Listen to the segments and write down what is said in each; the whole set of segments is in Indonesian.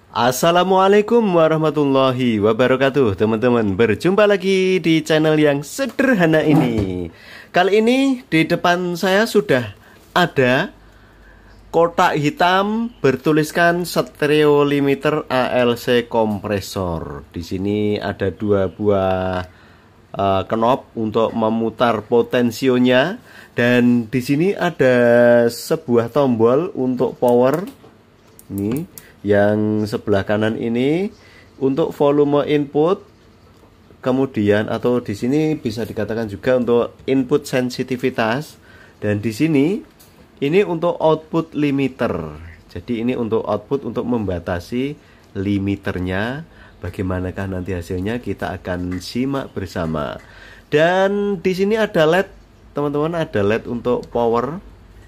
Assalamualaikum warahmatullahi wabarakatuh. Teman-teman, berjumpa lagi di channel yang sederhana ini. Kali ini di depan saya sudah ada kotak hitam bertuliskan stereo limiter ALC kompresor. Di sini ada dua buah knob untuk memutar potensionya, dan di sini ada sebuah tombol untuk power. Ini yang sebelah kanan ini untuk volume input, kemudian atau di sini bisa dikatakan juga untuk input sensitivitas, dan di sini ini untuk output limiter. Jadi ini untuk output untuk membatasi limiternya. Bagaimanakah nanti hasilnya kita akan simak bersama. Dan di sini ada LED, teman-teman, ada LED untuk power.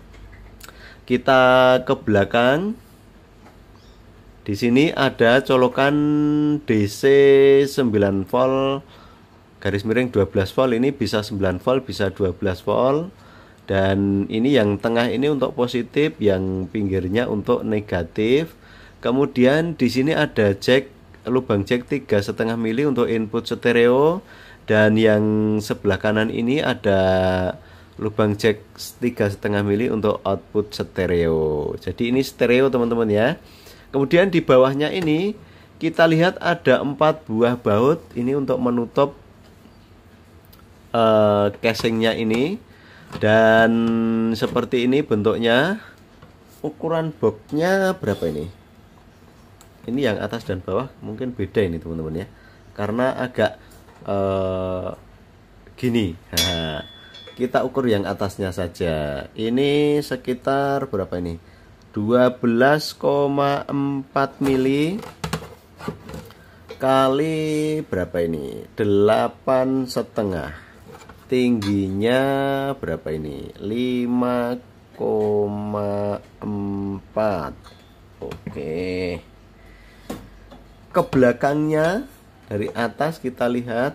Kita ke belakang. Di sini ada colokan DC 9 volt garis miring 12 volt. Ini bisa 9 volt, bisa 12 volt. Dan ini yang tengah ini untuk positif, yang pinggirnya untuk negatif. Kemudian di sini ada jack, lubang jack 3,5 mili untuk input stereo, dan yang sebelah kanan ini ada lubang jack 3,5 mili untuk output stereo. Jadi ini stereo, teman-teman ya. Kemudian di bawahnya ini kita lihat ada 4 buah baut ini untuk menutup casingnya ini, dan seperti ini bentuknya. Ukuran boxnya berapa ini? Ini yang atas dan bawah mungkin beda ini, teman-teman ya, karena agak gini. Nah, kita ukur yang atasnya saja. Ini sekitar berapa ini? 12,4 mili kali berapa ini? 8,5. Tingginya berapa ini? 5,4. Oke. Ke belakangnya dari atas kita lihat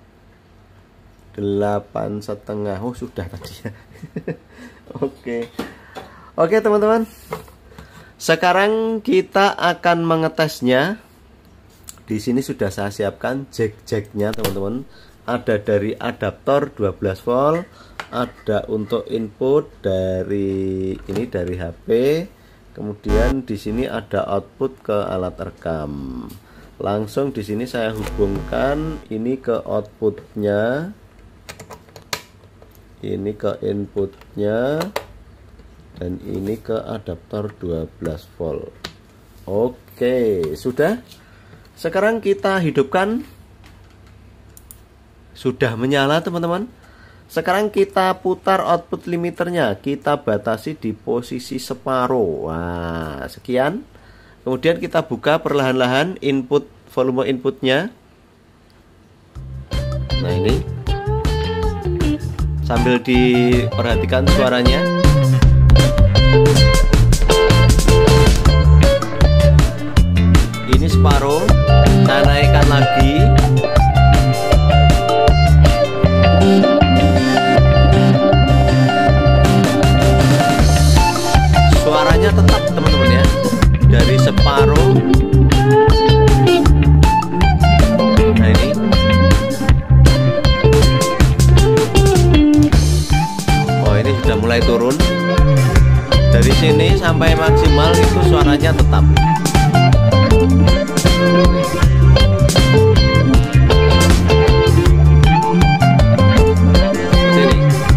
8,5. Oh, sudah tadi ya. Oke. Oke, teman-teman. Sekarang kita akan mengetesnya. Di sini sudah saya siapkan jack-jacknya, teman-teman. Ada dari adaptor 12 volt, ada untuk input dari ini dari HP. Kemudian di sini ada output ke alat rekam. Langsung di sini saya hubungkan ini ke outputnya, ini ke inputnya, dan ini ke adaptor 12 volt. Oke, sudah. Sekarang kita hidupkan. Sudah menyala, teman-teman. Sekarang kita putar output limiternya. Kita batasi di posisi separuh. Wah, sekian. Kemudian kita buka perlahan-lahan input, volume inputnya. Nah, ini sambil diperhatikan suaranya. Ini separuh, saya naikkan lagi. Suaranya tetap, teman-teman ya, dari separuh. Nah, ini oh, ini sudah mulai turun. Dari sini sampai maksimal itu suaranya tetap. Sini.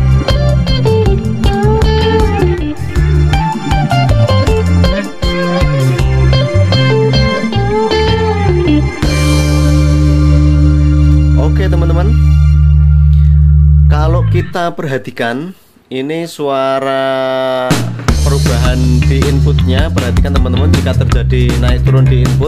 Oke, teman-teman. Kalau kita perhatikan ini suara perubahan di inputnya. Perhatikan, teman-teman, jika terjadi naik turun di input.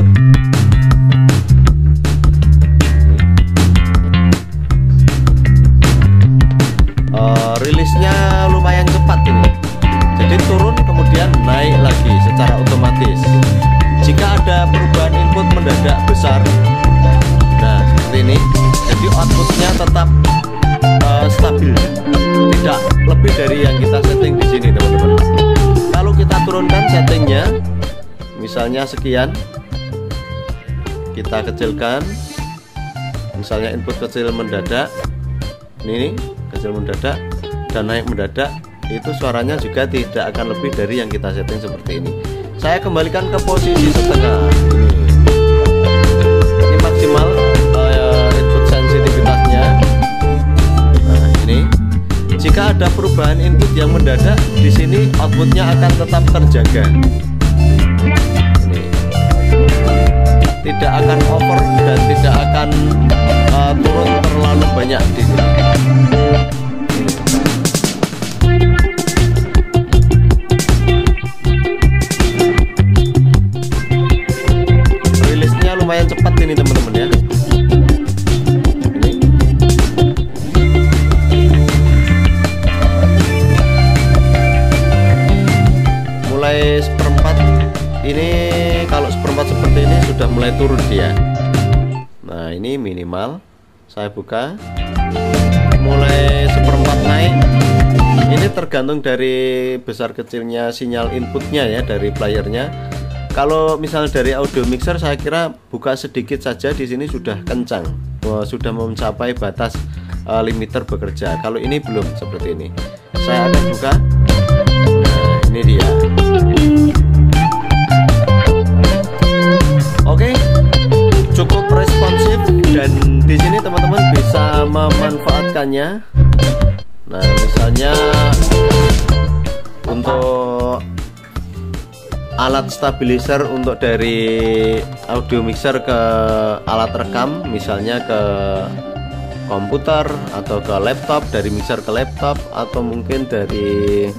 Rilisnya lumayan cepat ini. Jadi turun kemudian naik lagi secara otomatis. Jika ada perubahan input mendadak besar, nah seperti ini. Jadi outputnya tetap stabil, tidak lebih dari yang kita setting di sini, teman-teman. Kalau kita turunkan settingnya, misalnya sekian, kita kecilkan, misalnya input kecil mendadak, ini kecil mendadak dan naik mendadak, itu suaranya juga tidak akan lebih dari yang kita setting seperti ini. Saya kembalikan ke posisi setengah. Ini maksimal input sensitivitasnya. Nah, ini jika ada perubahan input yang mendadak, di sini outputnya akan tetap terjaga. Ini tidak akan over dan tidak akan turun terlalu banyak di sini. Rilisnya lumayan cepat ini teman-teman ya. Mulai seperempat ini, kalau seperempat seperti ini sudah mulai turun dia. Nah, ini minimal. Saya buka, mulai seperempat naik. Ini tergantung dari besar kecilnya sinyal inputnya ya, dari playernya. Kalau misalnya dari audio mixer, saya kira buka sedikit saja di sini sudah kencang, sudah mencapai batas limiter bekerja. Kalau ini belum seperti ini. Saya akan buka. Nah, ini dia. Oke, cukup responsif dan di sini teman-teman bisa memanfaatkannya. Nah, misalnya untuk alat stabilizer untuk dari audio mixer ke alat rekam, misalnya ke komputer atau ke laptop, dari mixer ke laptop, atau mungkin dari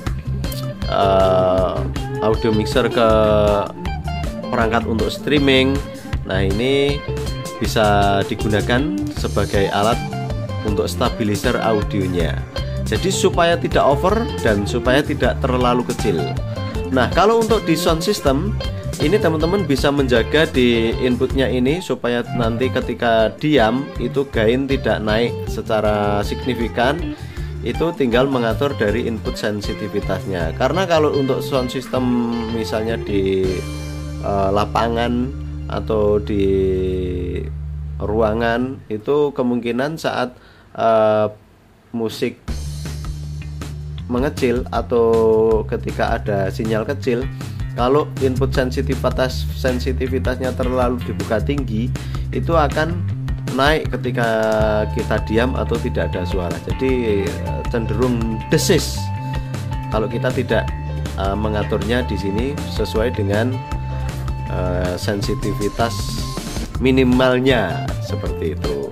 audio mixer ke perangkat untuk streaming. Nah, ini bisa digunakan sebagai alat untuk stabilizer audionya. Jadi supaya tidak over dan supaya tidak terlalu kecil. Nah, kalau untuk di sound system ini teman-teman bisa menjaga di inputnya ini supaya nanti ketika diam itu gain tidak naik secara signifikan. Itu tinggal mengatur dari input sensitivitasnya. Karena kalau untuk sound system misalnya di lapangan atau di ruangan, itu kemungkinan saat musik mengecil atau ketika ada sinyal kecil, kalau input sensitivitasnya terlalu dibuka tinggi, itu akan naik ketika kita diam atau tidak ada suara. Jadi cenderung desis kalau kita tidak mengaturnya di sini sesuai dengan sensitivitas minimalnya seperti itu.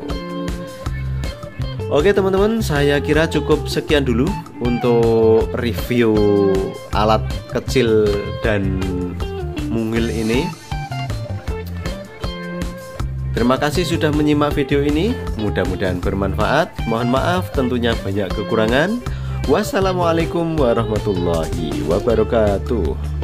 Oke teman-teman, saya kira cukup sekian dulu untuk review alat kecil dan mungil ini. Terima kasih sudah menyimak video ini, mudah-mudahan bermanfaat. Mohon maaf tentunya banyak kekurangan. Wassalamualaikum warahmatullahi wabarakatuh.